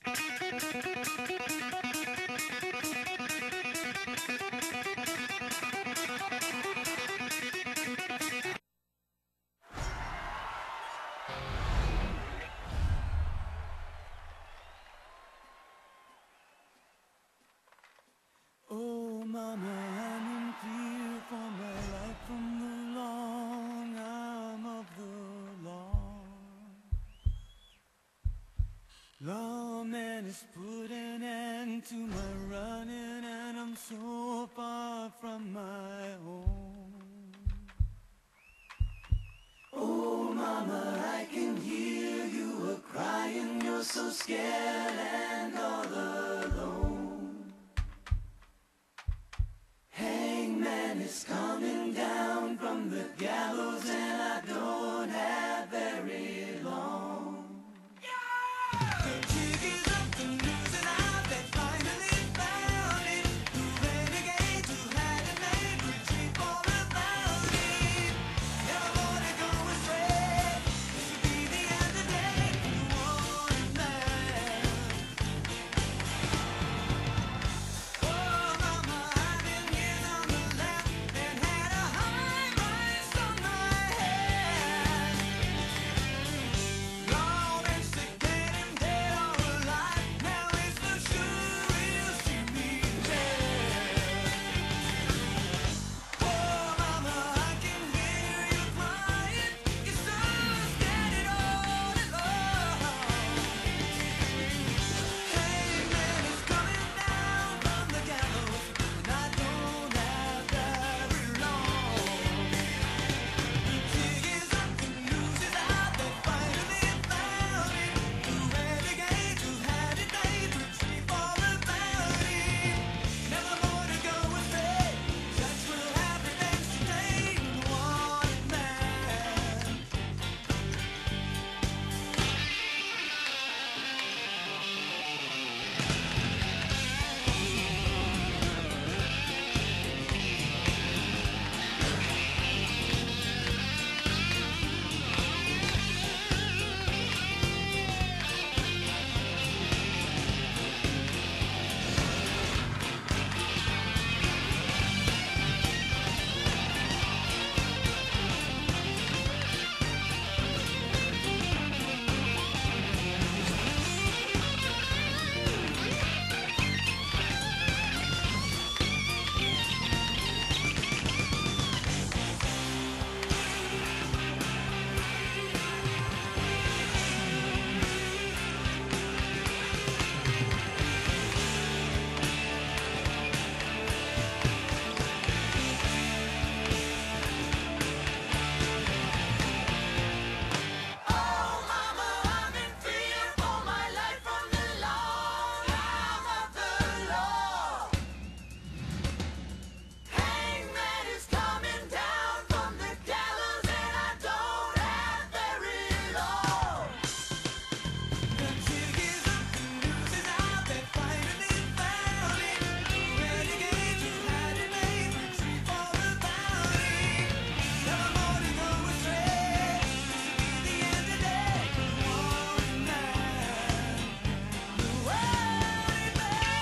Oh, mama, I'm in fear for my life from the long arm of the law. Lawman has put an end to my running, and I'm so far from my home. Oh, mama, I can hear you a-crying, you're so scared and all alone. Hangman is coming down from the gallows, and I don't have very long. The jig is up, the news is out, they finally found it. The renegade who had it made retreat for about it. Never wanna go astray, this will be the end of the day for the wanted man. Oh, mama, I've been years on the left and had a high rise on my head. Long been sick, dead and dead or alive. Now it's for sure we'll see me dead. Oh, mama, I can hear you crying. You're so scared all alone. Hangman is coming down from the gallows, and I don't have very long. The jig is up, the news is out, they finally found it. The renegade who had it made retreat for about it. Never more to go astray, judge will have revenge today. The wanted man. Oh, mama, I'm in fear for my life from the long arm of the law. Hangman is coming down from the gallows, and I don't have very long. The jig is up, the news is out, they finally found it. The renegade who had it made retreat for about it. Never more to go astray, this will be the end of the day for the wanted man. The wanted man.